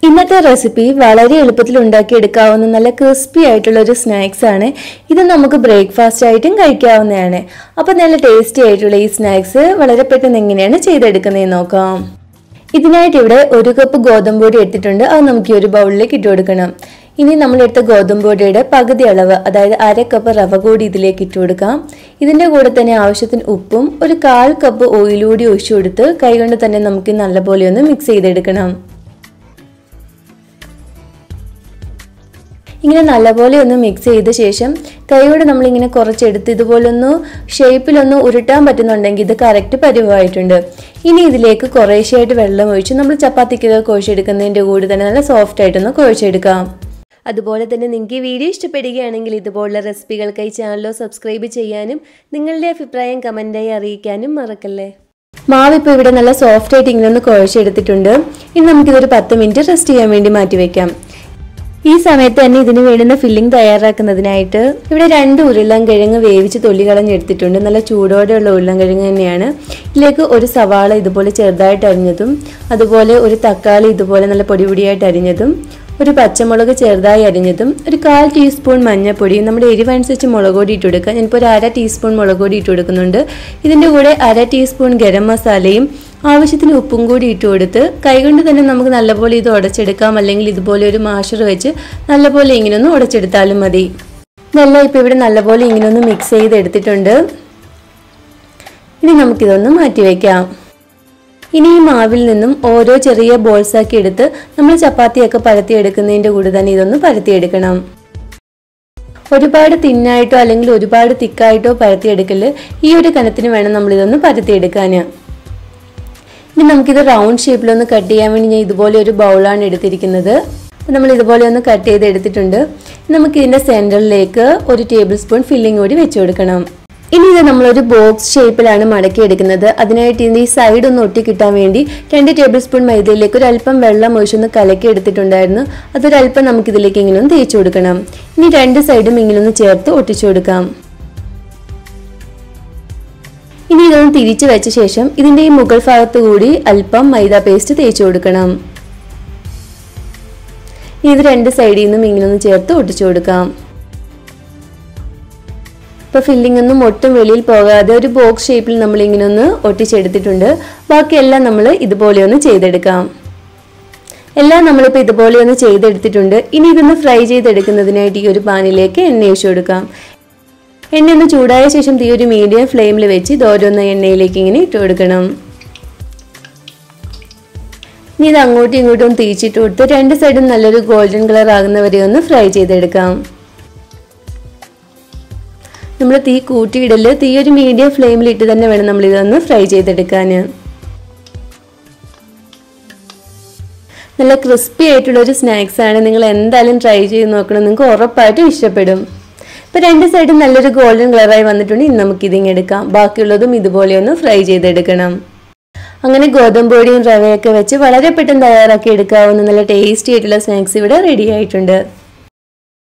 ഇന്നത്തെ റെസിപ്പി വളരെ എളുപ്പത്തിൽ ഉണ്ടാക്കിയെടുക്കാവുന്ന നല്ല ക്രിസ്പി ആയിട്ടുള്ള ഒരു സ്നാക്സ് ആണ്. ഇത് നമുക്ക് ബ്രേക്ക്ഫാസ്റ്റ് ആയിട്ടും കഴിക്കാവുന്നതാണ്. അപ്പോൾ നല്ല ടേസ്റ്റി ആയിട്ടുള്ള ഈ സ്നാക്സ് വളരെ പെട്ടെന്ന് എങ്ങനെയാണ് ചെയ്തെടുക്കുന്നതെന്ന് നോക്കാം. ഇതിനായിട്ട് ഇവിടെ 1 കപ്പ് ഗോതമ്പ് പൊടി എടുത്തിട്ടുണ്ട്. അത് നമുക്ക് ഈ ഒരു ബൗളിലേക്ക് ഇട്ട് കൊടുക്കണം. ഇനി നമ്മൾ എടുത്ത ഗോതമ്പ് പൊടിയുടെ പകുതി അളവ്, അതായത് 1/2 കപ്പ് റവ കൂടി ഇതിലേക്ക് ഇട്ട് കൊടുക്കാം. ഇതിന്റെ കൂടെ തന്നെ ആവശ്യത്തിന് ഉപ്പും 1/4 കപ്പ് ഓയിൽ കൂടി ഒഴിച്ചു കൊടുത്ത് കൈകൊണ്ട് തന്നെ നമുക്ക് നല്ലപോലെ ഒന്ന് മിക്സ് ചെയ്തെടുക്കണം. ഇങ്ങനെ നല്ലപോലെ ഒന്ന് മിക്സ് ചെയ്ത ശേഷം കൈയോടെ നമ്മളിങ്ങനെ കുറച്ചെടുത്ത് ഇതുപോലൊന്ന് ഷേപ്പിലൊന്ന് ഉരുട്ടാൻ പറ്റുന്നുണ്ടെങ്കിൽ ഇത് കറക്റ്റ് പരുവായിട്ടുണ്ട്. ഇനി ഇതിലേക്ക് കുറേശ്ശെയായിട്ട് വെള്ളം ഒഴിച്ച് നമ്മൾ ചപ്പാത്തിക്കൊക്കെ കുഴച്ചെടുക്കുന്നതിൻ്റെ കൂടെ തന്നെ നല്ല സോഫ്റ്റ് ആയിട്ടൊന്ന് കുഴച്ചെടുക്കാം. അതുപോലെ തന്നെ നിങ്ങൾക്ക് ഈ വീഡിയോ ഇഷ്ടപ്പെടുകയാണെങ്കിൽ ഇതുപോലുള്ള റെസിപ്പികൾക്കായി ചാനൽ സബ്സ്ക്രൈബ് ചെയ്യാനും നിങ്ങളുടെ അഭിപ്രായം കമൻറ്റായി അറിയിക്കാനും മറക്കല്ലേ. മാവ് ഇപ്പോൾ ഇവിടെ നല്ല സോഫ്റ്റ് ആയിട്ട് ഇങ്ങനെ ഒന്ന് കുഴച്ചെടുത്തിട്ടുണ്ട്. ഇനി നമുക്കിതൊരു 10 മിനിറ്റ് റെസ്റ്റ് ചെയ്യാൻ വേണ്ടി മാറ്റി വയ്ക്കാം. ഈ സമയത്ത് തന്നെ ഇതിന് വേണ്ടുന്ന ഫില്ലിംഗ് തയ്യാറാക്കുന്നതിനായിട്ട് ഇവിടെ 2 ഉരുളൻകിഴങ്ങ് വേവിച്ച് തൊലി കളഞ്ഞെടുത്തിട്ടുണ്ട്. നല്ല ചൂടോടെയുള്ള ഉരുളൻകിഴങ്ങ് തന്നെയാണ്. ഇതിലേക്ക് ഒരു സവാള ഇതുപോലെ ചെറുതായിട്ട് അരിഞ്ഞതും, അതുപോലെ ഒരു തക്കാളി ഇതുപോലെ നല്ല പൊടിയായിട്ട് അരിഞ്ഞതും, ഒരു പച്ചമുളക് ചെറുതായി അരിഞ്ഞതും, ഒരു 1/4 ടീസ്പൂൺ മഞ്ഞൾപ്പൊടിയും, നമ്മുടെ എരിവനുസരിച്ച് മുളക് പൊടി ഇട്ട് കൊടുക്കുക. ഞാനിപ്പോൾ ഒരു 1/2 ടീസ്പൂൺ മുളക് പൊടി ഇട്ട് കൊടുക്കുന്നുണ്ട്. ഇതിൻ്റെ കൂടെ 1/2 ടീസ്പൂൺ ഗരം മസാലയും ആവശ്യത്തിന് ഉപ്പും കൂടി ഇട്ട് കൊടുത്ത് കൈകൊണ്ട് തന്നെ നമുക്ക് നല്ലപോലെ ഇത് ഉടച്ചെടുക്കാം. അല്ലെങ്കിൽ ഇതുപോലെ ഒരു മാഷർ വെച്ച് നല്ലപോലെ ഇങ്ങനെ ഒന്ന് ഉടച്ചെടുത്താലും മതി. ഇതെല്ലാം ഇപ്പോൾ ഇവിടെ നല്ലപോലെ ഇങ്ങനെ ഒന്ന് മിക്സ് ചെയ്തെടുത്തിട്ടുണ്ട്. ഇനി നമുക്കിതൊന്ന് മാറ്റി വയ്ക്കാം. ഇനി ഈ മാവിൽ നിന്നും ഓരോ ചെറിയ ബോൾസ് ആക്കി എടുത്ത് നമ്മൾ ചപ്പാത്തിയൊക്കെ പരത്തിയെടുക്കുന്നതിൻ്റെ കൂടെ തന്നെ ഇതൊന്ന് പരത്തിയെടുക്കണം. ഒരുപാട് തിന്നായിട്ടോ അല്ലെങ്കിൽ ഒരുപാട് തിക്കായിട്ടോ പരത്തിയെടുക്കല്. ഈ ഒരു കനത്തിന് വേണം നമ്മളിതൊന്ന് പരത്തിയെടുക്കാൻ. ഇനി നമുക്കിത് റൗണ്ട് ഷേപ്പിലൊന്ന് കട്ട് ചെയ്യാൻ വേണ്ടി ഞാൻ ഇതുപോലെ ഒരു ബൗളാണ് എടുത്തിരിക്കുന്നത്. അപ്പോൾ നമ്മൾ ഇതുപോലെ ഒന്ന് കട്ട് ചെയ്ത് എടുത്തിട്ടുണ്ട്. നമുക്കിതിൻ്റെ സെൻറ്ററിലേക്ക് 1 ടേബിൾ സ്പൂൺ ഫില്ലിംഗ് കൂടി വെച്ച് കൊടുക്കണം. ഇനി ഇത് നമ്മളൊരു ബോക്സ് ഷേപ്പിലാണ് മടക്കി എടുക്കുന്നത്. അതിനായിട്ട് ഇതിൻ്റെ ഈ സൈഡ് ഒന്ന് ഒട്ടി കിട്ടാൻ വേണ്ടി 2 ടേബിൾ സ്പൂൺ മൈദയിലേക്ക് ഒരല്പം വെള്ളം ഒഴിച്ചൊന്ന് കലക്കി എടുത്തിട്ടുണ്ടായിരുന്നു. അതൊരല്പം നമുക്കിതിലേക്ക് ഇങ്ങനെ ഒന്ന് തേച്ച് കൊടുക്കണം. ഇനി 2 സൈഡും ഇങ്ങനെ ഒന്ന് ചേർത്ത് ഒട്ടിച്ചു കൊടുക്കാം. ഇനി ഇതൊന്ന് തിരിച്ചു വെച്ച ശേഷം ഇതിൻ്റെ ഈ മുകൾ ഭാഗത്ത് കൂടി അല്പം മൈദ പേസ്റ്റ് തേച്ച് കൊടുക്കണം. ഇത് 2 സൈഡിൽ നിന്നും ഇങ്ങനെ ഒന്ന് ചേർത്ത് ഒട്ടിച്ചു കൊടുക്കാം. ഇപ്പോൾ ഫില്ലിംഗ് ഒന്നും ഒട്ടും വെളിയിൽ പോകാതെ ഒരു ബോക്സ് ഷേപ്പിൽ നമ്മൾ ഇങ്ങനെ ഒന്ന് ഒട്ടിച്ചെടുത്തിട്ടുണ്ട്. ബാക്കിയെല്ലാം നമ്മൾ ഇതുപോലെ ഒന്ന് ചെയ്തെടുക്കാം. എല്ലാം നമ്മളിപ്പോൾ ഇതുപോലെ ഒന്ന് ചെയ്തെടുത്തിട്ടുണ്ട്. ഇനി ഇതൊന്ന് ഫ്രൈ ചെയ്തെടുക്കുന്നതിനായിട്ട് ഈ ഒരു പാനിലേക്ക് എണ്ണ ഒഴിച്ചു കൊടുക്കാം. എണ്ണ ഒന്ന് ചൂടായ ശേഷം തീ ഒരു മീഡിയം ഫ്ലെയിമിൽ വെച്ച് ഇത് ഓരോന്ന് എണ്ണയിലേക്ക് ഇങ്ങനെ ഇട്ട് കൊടുക്കണം. ഇനി ഇത് അങ്ങോട്ടും ഇങ്ങോട്ടും തിരിച്ചിട്ട് കൊടുത്ത് 2 സൈഡും നല്ലൊരു ഗോൾഡൻ കളർ ആകുന്നവരെ ഒന്ന് ഫ്രൈ ചെയ്തെടുക്കാം. നമ്മൾ തീ കൂട്ടിയിടല്. തീ ഒരു മീഡിയം ഫ്ലെയിമിൽ ഇട്ട് തന്നെ വേണം നമ്മൾ ഇതൊന്ന് ഫ്രൈ ചെയ്തെടുക്കാൻ. നല്ല ക്രിസ്പി ആയിട്ടുള്ള ഒരു സ്നാക്സ് ആണ്. നിങ്ങൾ എന്തായാലും ട്രൈ ചെയ്ത് നോക്കണം. നിങ്ങൾക്ക് ഉറപ്പായിട്ടും ഇഷ്ടപ്പെടും. ഇപ്പോൾ 2 സൈഡും നല്ലൊരു ഗോൾഡൻ കളറായി വന്നിട്ടുണ്ട്. ഇനി നമുക്കിതിങ്ങ് എടുക്കാം. ബാക്കിയുള്ളതും ഇതുപോലെ ഒന്ന് ഫ്രൈ ചെയ്തെടുക്കണം. അങ്ങനെ ഗോതമ്പ് പൊടിയും റവയൊക്കെ വെച്ച് വളരെ പെട്ടെന്ന് തയ്യാറാക്കി എടുക്കാവുന്ന നല്ല ടേസ്റ്റി ആയിട്ടുള്ള സ്നാക്സ് ഇവിടെ റെഡി ആയിട്ടുണ്ട്.